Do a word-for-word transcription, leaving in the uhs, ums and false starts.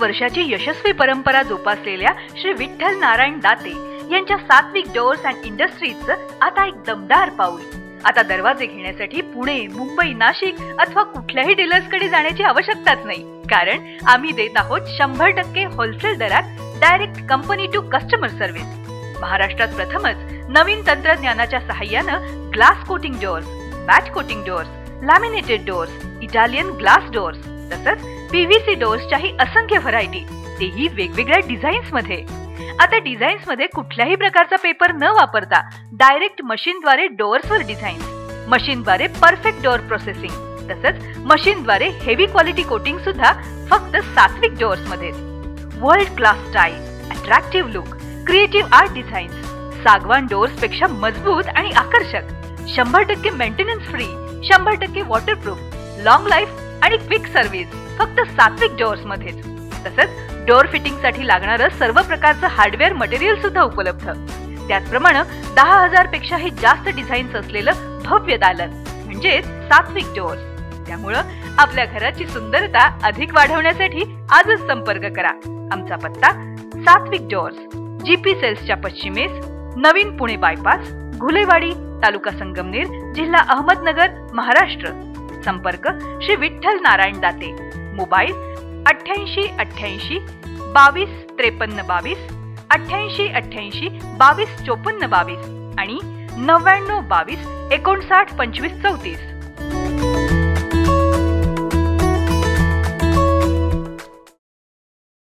वर्षाची यशस्वी परंपरा जोपासलेल्या श्री विठ्ठल नारायण दाते यांच्या सात्विक डोअर्स अँड इंडस्ट्रीजचं आता एक दमदार पाऊल. आता दरवाजे घेण्यासाठी पुणे, मुंबई, नाशिक अथवा कुठल्याही डीलर्सकडे जाण्याची आवश्यकताच नाही, कारण आम्ही देत आहोत शंभर टक्के होलसेल दरात direct company to customer service. महाराष्ट्रात प्रथमच नवीन तंत्रज्ञानाच्या सहाय्यानं glass coating doors, batch coating doors, laminated doors, Italian glass doors तसंच पीव्हीसी डोअर्सच्याही असंख्य व्हरायटी, तेही वेगवेगळ्या डिझाईन्स मध्ये. आता डिझाईन्स मध्ये कुठल्याही प्रकारचा पेपर न वापरता डायरेक्ट मशीनद्वारे डोअर्सवर डिझाईन, मशीनद्वारे परफेक्ट डोअर प्रोसेसिंग तसंच मशीनद्वारे हेवी क्वालिटी कोटिंग सुद्धा फक्त सात्विक डोअर्स मध्ये. World class style, attractive look, creative art designs, सागवान डोअर्स पेक्षा मजबूत आणि आकर्षक, शंभर टक्के मेंटेनन्स फ्री, शंभर टक्के वॉटरप्रूफ, लॉंग लाईफ आणि क्विक सर्व्हिस फक्त सात्विक डोअर्स मध्ये. तसंच डोअर फिटिंग साठी लागणारं सर्व प्रकारचं हार्डवेअर मटेरियल सुद्धा उपलब्ध. त्याचप्रमाणे दहा हजार पेक्षाही जास्त डिझाईन्स असलेलं भव्य दालन म्हणजेच सात्विक डोअर्स. त्यामुळं आपल्या घराची सुंदरता अधिक वाढवण्यासाठी आजच संपर्क करा. आमचा पत्ता सात्विक डोअर्स, जीपी सेल्सच्या पश्चिमेस, नवीन पुणे बायपास, घुलेवाडी, तालुका संगमनेर, जिल्हा अहमदनगर, महाराष्ट्र. संपर्क श्री विठ्ठल नारायण दाते. मोबाईल अठ्ठ्याऐंशी अठ्ठ्याऐंशी बावीस त्रेपन्न बावीस, अठ्ठ्याऐंशी अठ्ठ्याऐंशी बावीस चोपन्न बावीस आणि नव्याण्णव बावीस एकोणसाठ पंचवीस चौतीस.